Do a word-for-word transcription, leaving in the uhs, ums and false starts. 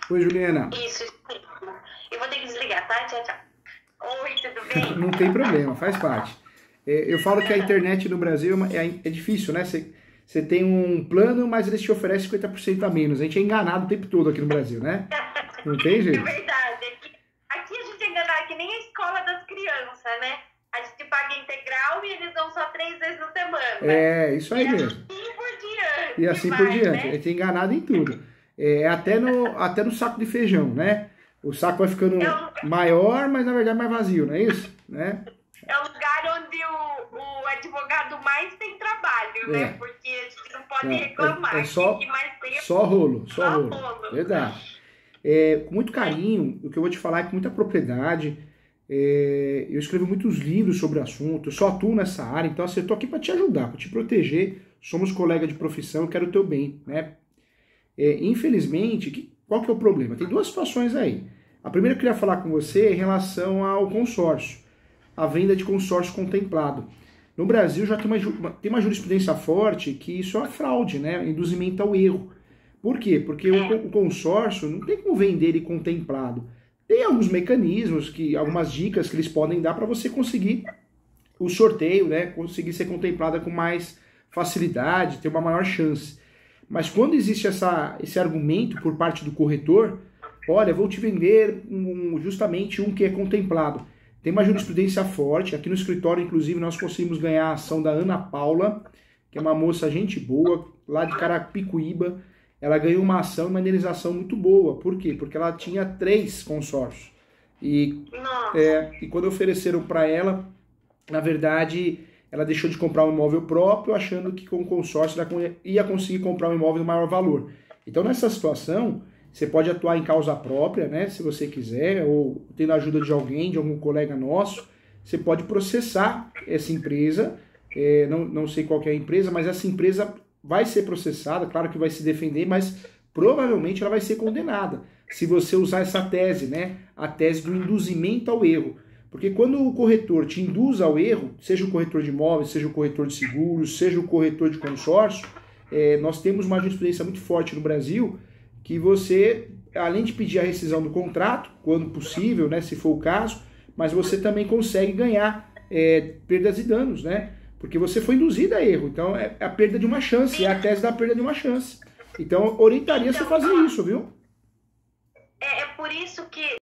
Oi, Juliana. Isso, isso mesmo. Eu vou ter que desligar, tá? Tchau, tchau. Oi, tudo bem? Não tem problema, faz parte. É, eu falo que a internet no Brasil é, uma- é, é difícil, né? Você, você tem um plano, mas eles te oferecem cinquenta por cento a menos. A gente é enganado o tempo todo aqui no Brasil, né? Não tem É jeito. verdade. Aqui, aqui a gente é enganado que nem a escola das crianças, né? A gente paga integral e eles dão só três vezes na semana. É, isso aí e mesmo. assim por diante. E assim vai, por diante. Né? A gente é enganado em tudo. É, até, no, até no saco de feijão, né? O saco vai ficando É um- maior, mas na verdade mais vazio, não é isso? Né? É o lugar onde o, o advogado mais tem trabalho, né? É. Porque a gente não pode Não, é- reclamar. é só- Quem que mais tem é Só rolo, só só rolo. rolo. Verdade. É, com muito carinho, o que eu vou te falar é com muita propriedade. É, eu escrevo muitos livros sobre o assunto, eu só atuo nessa área, então assim, eu tô aqui para te ajudar, para te proteger. Somos colegas de profissão, eu quero o teu bem, né? É, infelizmente, que- qual que é o problema? Tem duas situações aí. A primeira que eu queria falar com você é em relação ao consórcio, a venda de consórcio contemplado. No Brasil já tem uma, ju- uma- tem uma jurisprudência forte que isso é uma fraude, né? Induzimento ao erro. Por quê? Porque o, co- o consórcio não tem como vender ele contemplado. Tem alguns mecanismos, que, algumas dicas que eles podem dar para você conseguir o sorteio, né? Conseguir ser contemplada com mais facilidade, ter uma maior chance. Mas quando existe essa, esse argumento por parte do corretor, olha, vou te vender um- justamente um que é contemplado. Tem uma jurisprudência forte. Aqui no escritório, inclusive, nós conseguimos ganhar a ação da Ana Paula, que é uma moça gente boa, lá de Carapicuíba. Ela ganhou uma ação e uma indenização muito boa. Por quê? Porque ela tinha três consórcios. E, Nossa. é, e quando ofereceram para ela, na verdade, ela deixou de comprar um imóvel próprio, achando que com o consórcio ela ia conseguir comprar um imóvel de maior valor. Então, nessa situação, você pode atuar em causa própria, né, se você quiser, ou tendo a ajuda de alguém, de algum colega nosso, você pode processar essa empresa, é, não, não sei qual que é a empresa, mas essa empresa vai ser processada, claro que vai se defender, mas provavelmente ela vai ser condenada, se você usar essa tese, né, a tese do induzimento ao erro. Porque quando o corretor te induz ao erro, seja o corretor de imóveis, seja o corretor de seguros, seja o corretor de consórcio, é, nós temos uma jurisprudência muito forte no Brasil, que você, além de pedir a rescisão do contrato, quando possível, né, se for o caso, mas você também consegue ganhar é, perdas e danos, né? Porque você foi induzido a erro. Então é a perda de uma chance, é a tese da perda de uma chance. Então eu orientaria você a fazer isso, viu? É, é por isso que